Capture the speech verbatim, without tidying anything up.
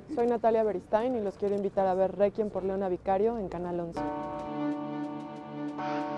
Soy Natalia Beristain y los quiero invitar a ver Requiem por Leona Vicario en Canal once.